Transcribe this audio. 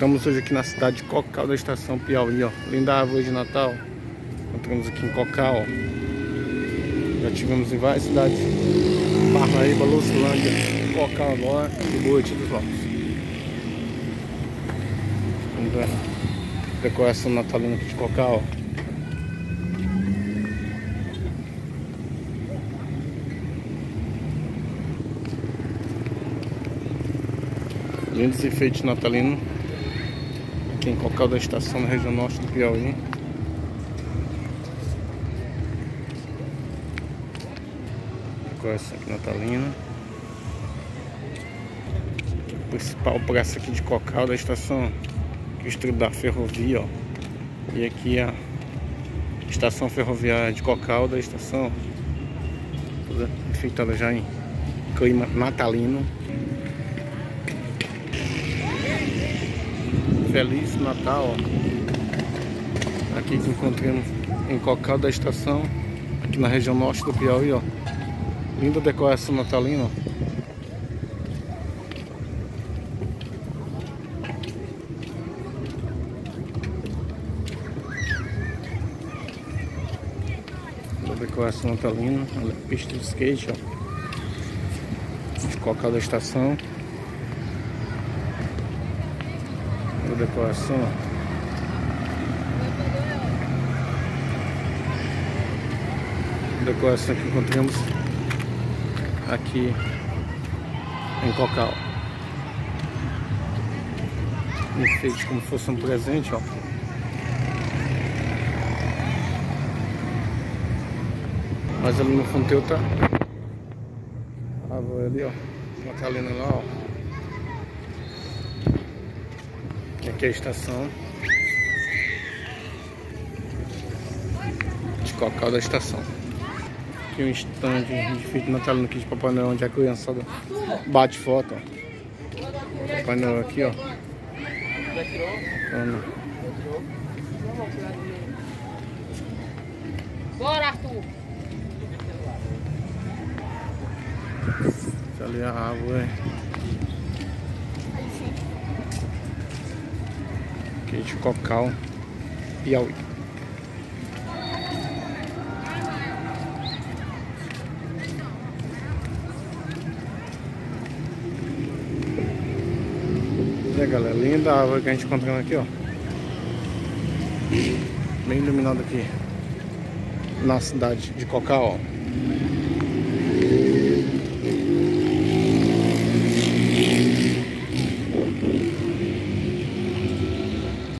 Estamos hoje aqui na cidade de Cocal, da estação Piauí, ó. Linda árvore de Natal. Encontramos aqui em Cocal, ó. Já tivemos em várias cidades. Parnaíba, Lucilândia, Cocal agora e Boiti dos Lopes. Vamos ver a decoração natalina aqui de Cocal, ó. Lindos enfeites natalinos aqui em Cocal da estação, na região norte do Piauí. Decoração aqui natalina. O principal praça aqui de Cocal da estação, distrito da ferrovia, ó. E aqui a estação ferroviária de Cocal da estação, toda enfeitada já em clima natalino. Feliz Natal, ó. Aqui que encontramos em Cocal da estação, aqui na região norte do Piauí, ó. Linda decoração natalina, ó. Linda decoração natalina, olha, pista de skate, ó. De Cocal da estação. Decoração, decoração que encontramos aqui em Cocal. Enfeite como se fosse um presente, ó. Mas ali no fundo tem outra árvore ali, ó. Natalina lá, ó. Aqui é a estação de Cocal da estação. Aqui um stand de enfeite natalino aqui de Papai Noel, onde a criançada bate foto, ó. Papai Noel aqui, ó. Bora, Arthur! Ali é a árvore aqui de Cocal, Piauí. E aí, galera, linda a árvore que a gente encontrando aqui, ó. Bem iluminada aqui na cidade de Cocal, ó.